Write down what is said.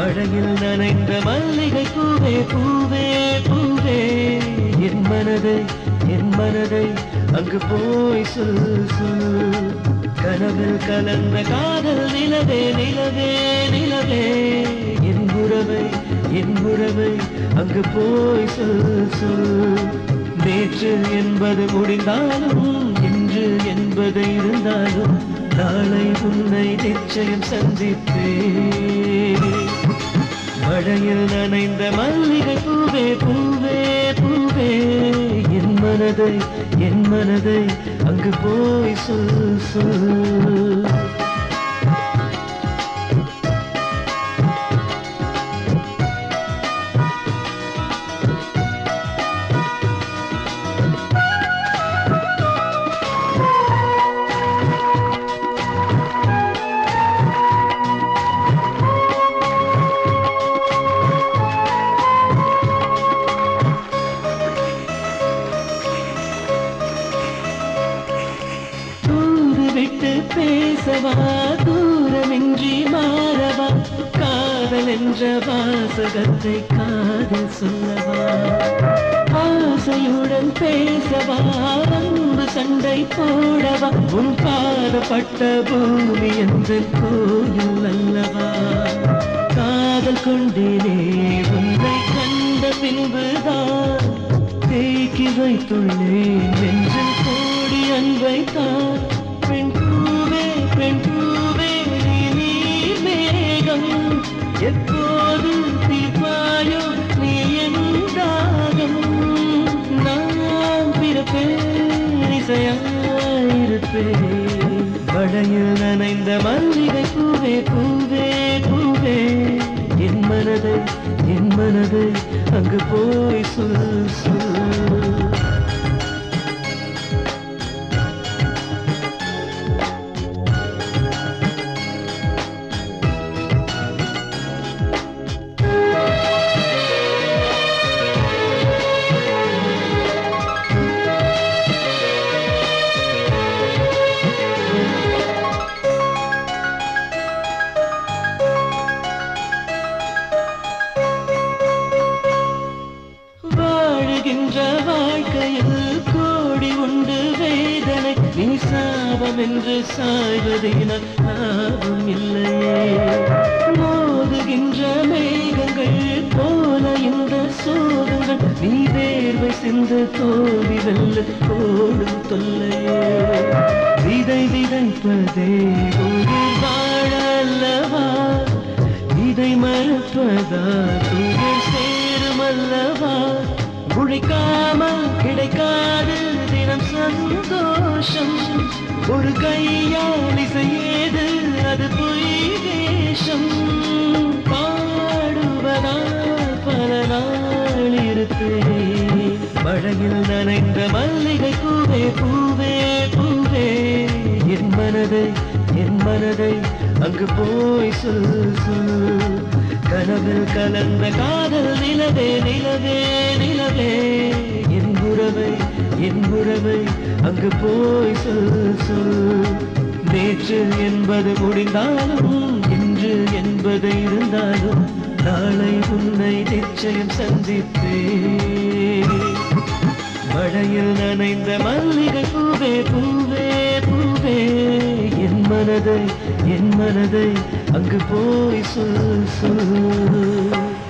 மழையில் நனைந்த மல்லிகை பூவே பூவே பூவே என் மனதை அங்கு போய் சொல் சொல் கனவில் கலந்த காதல் நிலவே நிலவே நிலவே என் உறவை அங்கு போய் சொல் சொல் நேற்று என்பது முடிந்தாலும் இன்று என்பது இருந்தாலும் நாளை உன்னை நிச்சயம் சந்திப்பேன் மழையில் நனைந்த மல்லிகை பூவே பூவே பூவே என் மனதை அங்கு போய் சொல் சொல் பேசவா தூரமின்றி மாறவா காதல் என்ற வாசகத்தை காதல் சொல்லவா ஆசையுடன் பேசவா அன்பு சண்டை போடவா உன் பாதப்பட்ட பூமி என்ற கோயில் அல்லவா காதல் கொண்டேனே உன்னை கண்ட பின்புதான் தேக்கி வைத்துள்ளேன் நெஞ்சில் கோடி அன்பைத்தான் பெண் பூவே நீ மேகம் எப்போது தீர்ப்பாயோ நீ எந்தாகம் நான் பிறப்பேன் இசையாயிருப்பேன் மழையில் நனைந்த மல்லிகை பூவே பூவே பூவே என் மனதை அங்கு போய் சொல் சொல் என்று சாய்வதினால் லாபம் இல்லையே மோதுகின்ற மேகங்கள் போல இந்த சோகங்கள் நீ வேர்வை சிந்து தோல்வி வெல்ல ஓடும் தொல்லையே விதை விதைப்பதே உயிர் வாழ அல்லவா இதை மறுப்பதா துயர் சேரும் அல்லவா உழைக்காமல் கிடைக்காது தினம் சந்தோஷம் ஒரு கையால் இசையேது அது பொய் வேஷம் பாடுவதால் பல நாள் இருப்பேன் மழையில் நனைந்த மல்லிகை பூவே பூவே பூவே என் மனதை அங்கு போய் சொல் சொல் கனவில் கலந்த காதல் நிலவே நிலவே நிலவே என் உறவை அங்கு போய் சொல் சொல் நேற்று என்பது முடிந்தாலும் இன்று என்பது இருந்தாலும் நாளை உன்னை நிச்சயம் சந்திப்பேன் மழையில் நனைந்த மல்லிகை பூவே பூவே பூவே என் மனதை அங்கு போய் சொல் சொல்